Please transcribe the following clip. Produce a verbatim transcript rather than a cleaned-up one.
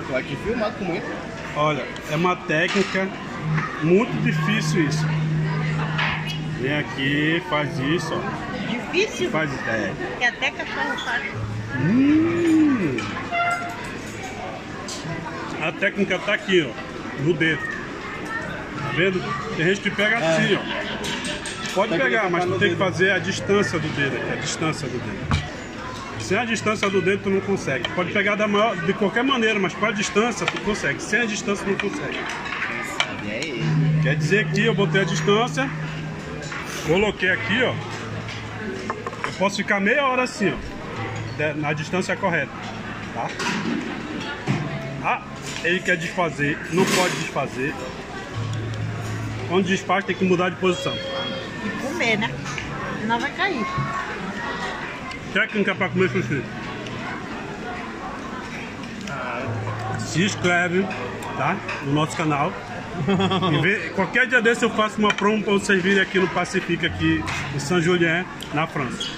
Tu vai te filmar com muito. Olha, é uma técnica muito difícil isso. Vem aqui, faz isso, ó. Difícil? Faz ideia. Que até cachorro faz. Hum. A técnica tá aqui, ó, no dedo. Tá vendo? Tem gente que pega É. assim, ó. Pode pegar, mas tu tem que fazer a distância do dedo aqui, a distância do dedo. Sem a distância do dedo tu não consegue. Pode pegar da maior, de qualquer maneira, mas com a distância tu consegue. Sem a distância tu não consegue. E aí? Quer dizer que eu botei a distância, coloquei aqui, ó. Eu posso ficar meia hora assim, ó, na distância correta, tá? Ah, ele quer desfazer, não pode desfazer. Quando desfaz tem que mudar de posição. E comer, né? Senão vai cair. Técnica para comer sushi. Se inscreve, tá? No nosso canal. E vê, qualquer dia desse eu faço uma promo para vocês virem aqui no Pacific, aqui em Saint-Julien, na França.